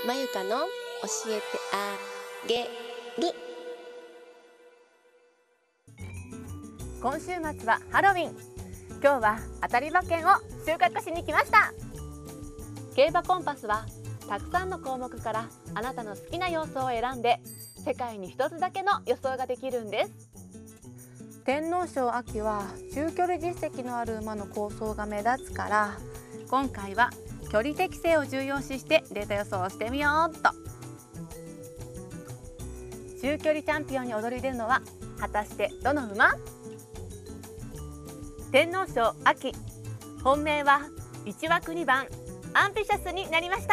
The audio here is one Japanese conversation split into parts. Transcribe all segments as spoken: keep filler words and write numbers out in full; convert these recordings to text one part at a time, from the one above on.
まゆかの教えてあげる。 今週末はハロウィン。今日は当たり馬券を収穫しに来ました。競馬コンパスはたくさんの項目からあなたの好きな要素を選んで世界に一つだけの予想ができるんです。天皇賞秋は中距離実績のある馬の好走が目立つから、今回は距離適正を重要視してデータ予想をしてみようっと。中距離チャンピオンに躍り出るのは果たしてどの馬？天皇賞秋、本命はいちわくにばんアンビシャスになりました。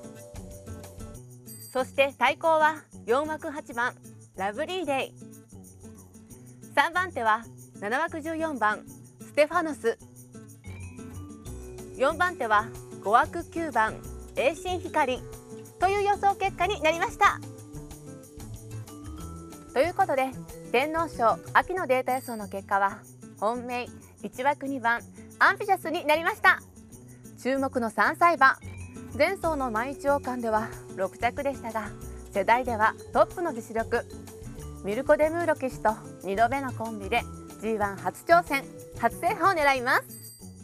そして対抗はよんわくはちばんラブリーデイ、さんばん手はななわくじゅうよんばんステファノス、よんばん手はごわくきゅうばん栄心光という予想結果になりました。ということで天皇賞秋のデータ予想の結果は本命いちわくにばんアンビシャスになりました。注目のさんさい馬、前走の毎日王冠ではろくちゃくでしたが、世代ではトップの実力。ミルコ・デムーロ騎手とにどめのコンビで ジーワン 初挑戦初制覇を狙います。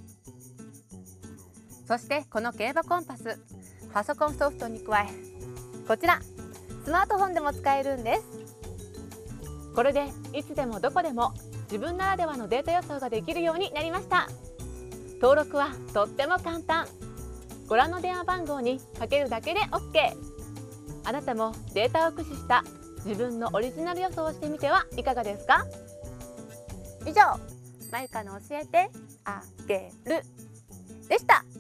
そしてこの競馬コンパス、パソコンソフトに加えこちらスマートフォンでも使えるんです。これでいつでもどこでも自分ならではのデータ予想ができるようになりました。登録はとっても簡単。ご覧の電話番号にかけるだけで オーケー。 あなたもデータを駆使した自分のオリジナル予想をしてみてはいかがですか？以上、まゆかの教えてあげるでした。